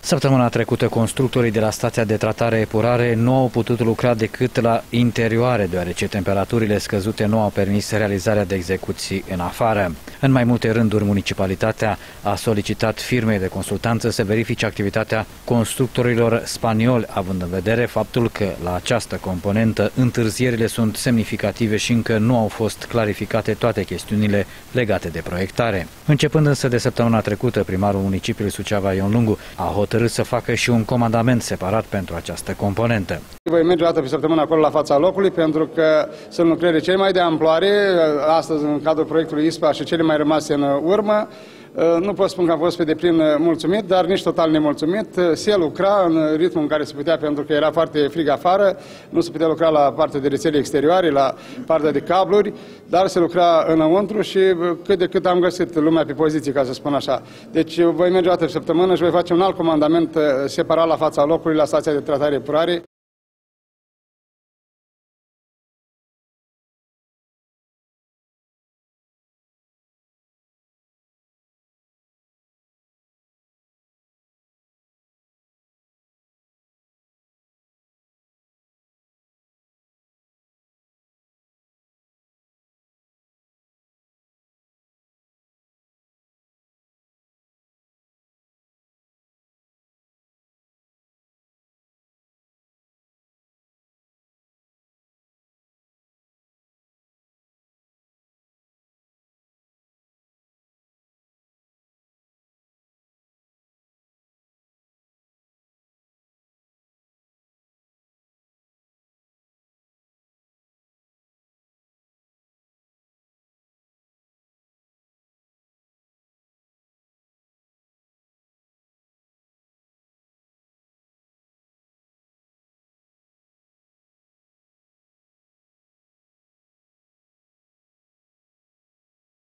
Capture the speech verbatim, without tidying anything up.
Săptămâna trecută, constructorii de la stația de tratare epurare nu au putut lucra decât la interioare, deoarece temperaturile scăzute nu au permis realizarea de execuții în afară. În mai multe rânduri, municipalitatea a solicitat firmei de consultanță să verifice activitatea constructorilor spanioli, având în vedere faptul că la această componentă întârzierile sunt semnificative și încă nu au fost clarificate toate chestiunile legate de proiectare. Începând însă de săptămâna trecută, primarul municipiului Suceava, Ion Lungu, a hotărât să facă și un comandament separat pentru această componentă. Voi merge o dată pe săptămână acolo la fața locului, pentru că sunt lucrări cele mai de amploare, astăzi în cadrul proiectului I S P A și cele mai rămase în urmă. Nu pot spune că am fost pe deplin mulțumit, dar nici total nemulțumit. Se lucra în ritmul în care se putea, pentru că era foarte frig afară, nu se putea lucra la partea de rețele exterioare, la partea de cabluri, dar se lucra înăuntru și cât de cât am găsit lumea pe poziție, ca să spun așa. Deci voi merge o dată pe săptămână și voi face un alt comandament separat la fața locului, la stația de tratare epurare.